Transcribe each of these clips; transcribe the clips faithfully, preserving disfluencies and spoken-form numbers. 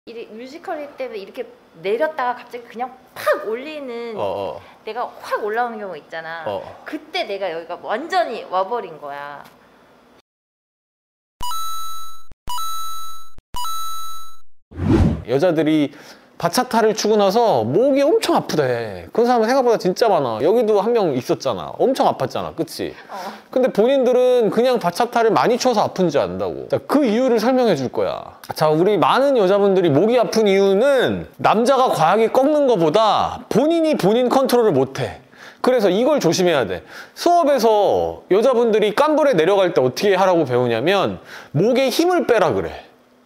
이 뮤지컬 때문에 이렇게 내렸다가 갑자기 그냥 팍 올리는 어, 어. 내가 확 올라오는 경우 있잖아. 어. 그때 내가 여기가 완전히 와버린 거야. 여자들이 바차타를 추고 나서 목이 엄청 아프대. 그런 사람은 생각보다 진짜 많아. 여기도 한 명 있었잖아. 엄청 아팠잖아. 그치? 어. 근데 본인들은 그냥 바차타를 많이 쳐서 아픈지 안다고. 자, 그 이유를 설명해 줄 거야. 자, 우리 많은 여자분들이 목이 아픈 이유는 남자가 과하게 꺾는 것보다 본인이 본인 컨트롤을 못해. 그래서 이걸 조심해야 돼. 수업에서 여자분들이 깜불에 내려갈 때 어떻게 하라고 배우냐면 목에 힘을 빼라 그래.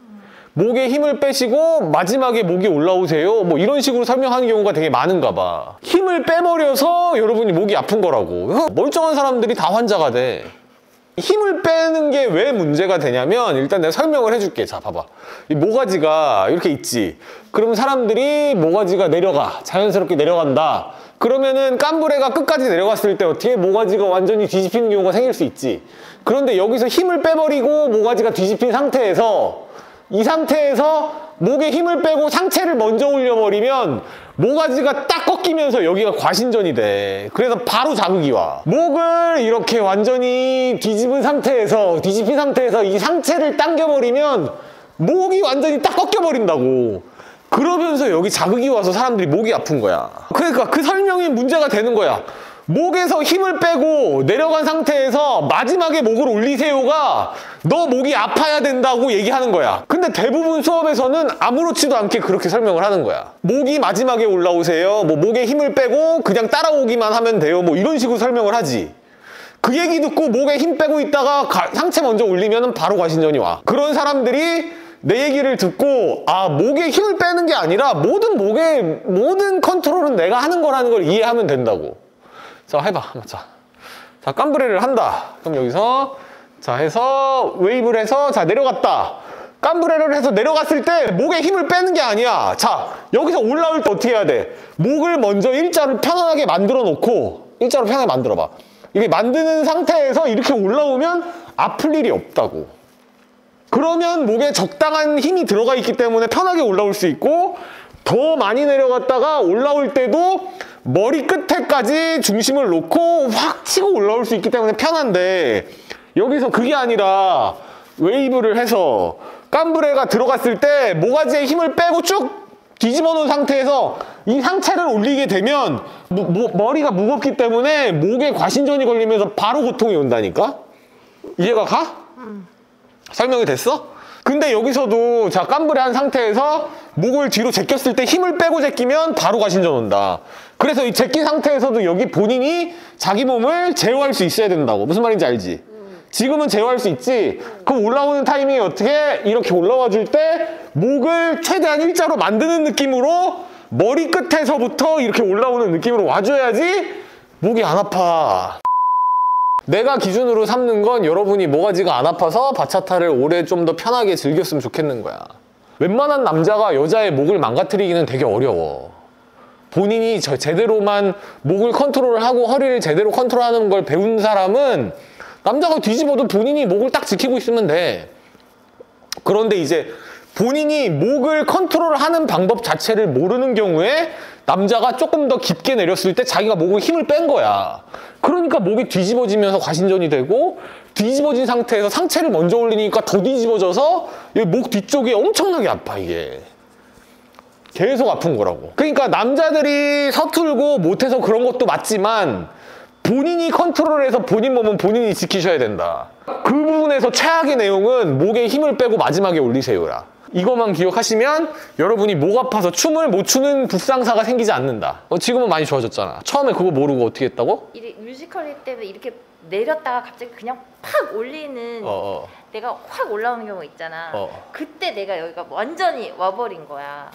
목에 힘을 빼시고 마지막에 목이 올라오세요. 뭐 이런 식으로 설명하는 경우가 되게 많은가 봐. 힘을 빼버려서 여러분이 목이 아픈 거라고. 멀쩡한 사람들이 다 환자가 돼. 힘을 빼는 게 왜 문제가 되냐면 일단 내가 설명을 해줄게. 자, 봐봐. 이 모가지가 이렇게 있지. 그러면 사람들이 모가지가 내려가. 자연스럽게 내려간다. 그러면은 깜브레가 끝까지 내려갔을 때 어떻게 모가지가 완전히 뒤집히는 경우가 생길 수 있지. 그런데 여기서 힘을 빼버리고 모가지가 뒤집힌 상태에서 이 상태에서 목에 힘을 빼고 상체를 먼저 올려버리면 모가지가 딱 꺾이면서 여기가 과신전이 돼. 그래서 바로 자극이 와. 목을 이렇게 완전히 뒤집은 상태에서 뒤집힌 상태에서 이 상체를 당겨버리면 목이 완전히 딱 꺾여버린다고. 그러면서 여기 자극이 와서 사람들이 목이 아픈 거야. 그러니까 그 설명이 문제가 되는 거야. 목에서 힘을 빼고 내려간 상태에서 마지막에 목을 올리세요가 너 목이 아파야 된다고 얘기하는 거야. 근데 대부분 수업에서는 아무렇지도 않게 그렇게 설명을 하는 거야. 목이 마지막에 올라오세요. 뭐 목에 힘을 빼고 그냥 따라오기만 하면 돼요. 뭐 이런 식으로 설명을 하지. 그 얘기 듣고 목에 힘 빼고 있다가 가, 상체 먼저 올리면 바로 과신전이 와. 그런 사람들이 내 얘기를 듣고 아 목에 힘을 빼는 게 아니라 모든 목의 모든 컨트롤은 내가 하는 거라는 걸 이해하면 된다고. 자, 해봐. 자, 자, 깜브레를 한다. 그럼 여기서 자 해서 웨이브를 해서 자 내려갔다. 깜브레를 해서 내려갔을 때 목에 힘을 빼는 게 아니야. 자, 여기서 올라올 때 어떻게 해야 돼? 목을 먼저 일자로 편안하게 만들어 놓고 일자로 편하게 만들어 봐. 이게 만드는 상태에서 이렇게 올라오면 아플 일이 없다고. 그러면 목에 적당한 힘이 들어가 있기 때문에 편하게 올라올 수 있고 더 많이 내려갔다가 올라올 때도 머리 끝에까지 중심을 놓고 확 치고 올라올 수 있기 때문에 편한데 여기서 그게 아니라 웨이브를 해서 깜브레가 들어갔을 때 모가지에 힘을 빼고 쭉 뒤집어 놓은 상태에서 이 상체를 올리게 되면 모, 모, 머리가 무겁기 때문에 목에 과신전이 걸리면서 바로 고통이 온다니까? 이해가 가? 음. 설명이 됐어? 근데 여기서도 자 깜브레 한 상태에서 목을 뒤로 제꼈을 때 힘을 빼고 제끼면 바로 과신전 온다. 그래서 이 제낀 상태에서도 여기 본인이 자기 몸을 제어할 수 있어야 된다고. 무슨 말인지 알지? 음. 지금은 제어할 수 있지. 음. 그럼 올라오는 타이밍이 어떻게 이렇게 올라와 줄 때 목을 최대한 일자로 만드는 느낌으로 머리 끝에서부터 이렇게 올라오는 느낌으로 와줘야지 목이 안 아파. 내가 기준으로 삼는 건 여러분이 모가지가 안 아파서 바차타를 오래 좀 더 편하게 즐겼으면 좋겠는 거야. 웬만한 남자가 여자의 목을 망가뜨리기는 되게 어려워. 본인이 저 제대로만 목을 컨트롤하고 허리를 제대로 컨트롤하는 걸 배운 사람은 남자가 뒤집어도 본인이 목을 딱 지키고 있으면 돼. 그런데 이제 본인이 목을 컨트롤하는 방법 자체를 모르는 경우에 남자가 조금 더 깊게 내렸을 때 자기가 목을 힘을 뺀 거야. 그러니까 목이 뒤집어지면서 과신전이 되고 뒤집어진 상태에서 상체를 먼저 올리니까 더 뒤집어져서 목 뒤쪽이 엄청나게 아파 이게. 계속 아픈 거라고. 그러니까 남자들이 서툴고 못해서 그런 것도 맞지만 본인이 컨트롤해서 본인 몸은 본인이 지키셔야 된다. 그 부분에서 최악의 내용은 목에 힘을 빼고 마지막에 올리세요라. 이것만 기억하시면 여러분이 목 아파서 춤을 못 추는 불상사가 생기지 않는다. 어, 지금은 많이 좋아졌잖아. 처음에 그거 모르고 어떻게 했다고? 이 뮤지컬 때문에 이렇게 내렸다가 갑자기 그냥 팍 올리는 어, 어. 내가 확 올라오는 경우 있잖아. 어. 그때 내가 여기가 완전히 와버린 거야.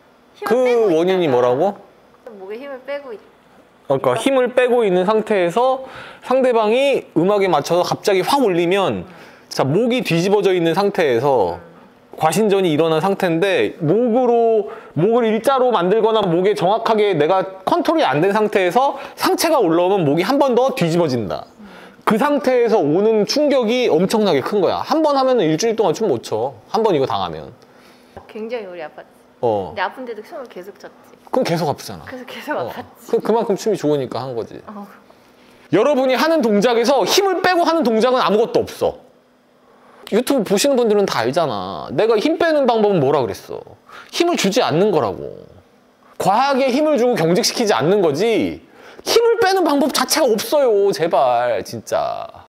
그 원인이 뭐라고? 목에 힘을 빼고 있... 그러니까 힘을 빼고 있는 상태에서 상대방이 음악에 맞춰서 갑자기 확 올리면 음. 자 목이 뒤집어져 있는 상태에서 음. 과신전이 일어난 상태인데 목으로 목을 일자로 만들거나 목에 정확하게 내가 컨트롤이 안 된 상태에서 상체가 올라오면 목이 한 번 더 뒤집어진다. 음. 그 상태에서 오는 충격이 엄청나게 큰 거야. 한 번 하면 일주일 동안 춤 못 춰. 한 번 이거 당하면. 굉장히 오래 아팠지. 어. 근데 아픈데도 춤을 계속 췄지. 그럼 계속 아프잖아. 그래서 계속 어. 아팠지. 그, 그만큼 춤이 좋으니까 한 거지. 어. 여러분이 하는 동작에서 힘을 빼고 하는 동작은 아무것도 없어. 유튜브 보시는 분들은 다 알잖아. 내가 힘 빼는 방법은 뭐라 그랬어? 힘을 주지 않는 거라고. 과하게 힘을 주고 경직시키지 않는 거지 힘을 빼는 방법 자체가 없어요. 제발 진짜.